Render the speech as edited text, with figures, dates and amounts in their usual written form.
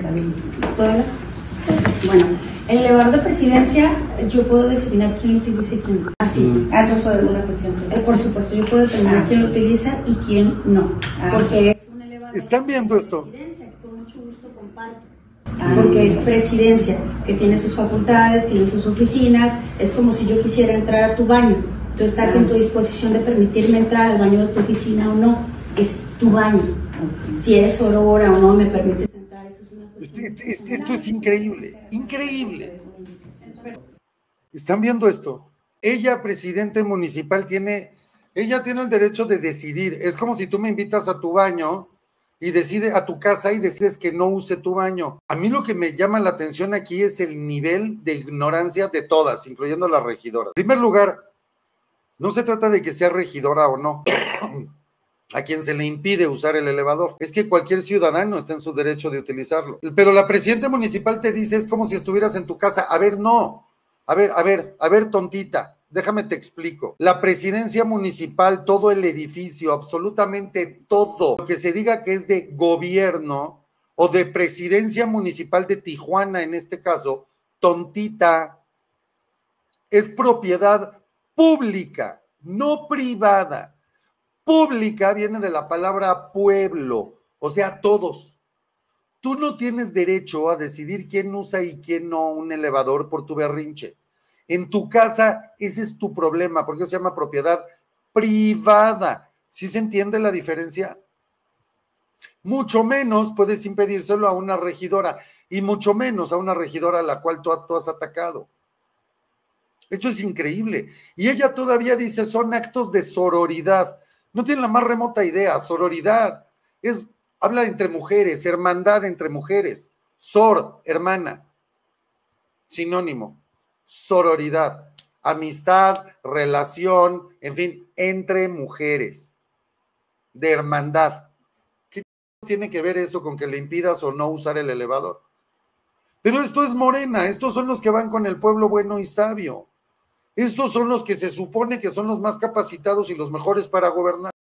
David, ¿puedo hablar? Bueno, el elevador de presidencia, yo puedo designar quién lo utiliza y quién no. Así. Entonces fue una cuestión. Por supuesto, yo puedo determinar quién lo utiliza y quién no. Porque es un elevador. ¿Están viendo esto? Presidencia, que con mucho gusto comparto. Porque es presidencia, que tiene sus facultades, tiene sus oficinas. Es como si yo quisiera entrar a tu baño. Tú estás en tu disposición de permitirme entrar al baño de tu oficina o no. Es tu baño. Si eres sorora o no, me permites entrar. Eso es una cuestión. Esto es increíble, increíble. ¿Están viendo esto? Ella, presidente municipal, ella tiene el derecho de decidir. Es como si tú me invitas a tu baño y a tu casa y decides que no use tu baño. A mí lo que me llama la atención aquí es el nivel de ignorancia de todas, incluyendo la regidora. En primer lugar, no se trata de que sea regidora o no, a quien se le impide usar el elevador. Es que cualquier ciudadano está en su derecho de utilizarlo. Pero la presidenta municipal te dice, es como si estuvieras en tu casa. A ver, no. A ver, tontita. Déjame te explico. La presidencia municipal, todo el edificio, absolutamente todo, lo que se diga que es de gobierno o de presidencia municipal de Tijuana, en este caso, tontita, es propiedad pública, no privada. Pública viene de la palabra pueblo, o sea, todos. Tú no tienes derecho a decidir quién usa y quién no un elevador por tu berrinche. En tu casa, ese es tu problema, porque se llama propiedad privada. ¿Sí se entiende la diferencia? Mucho menos puedes impedírselo a una regidora, y mucho menos a una regidora a la cual tú has atacado. Esto es increíble. Y ella todavía dice, son actos de sororidad. No tienen la más remota idea. Sororidad habla entre mujeres, hermandad entre mujeres. Sor, hermana, sinónimo. Sororidad, amistad, relación, en fin, entre mujeres, de hermandad. ¿Qué tiene que ver eso con que le impidas o no usar el elevador? Pero esto es Morena, estos son los que van con el pueblo bueno y sabio. Estos son los que se supone que son los más capacitados y los mejores para gobernar.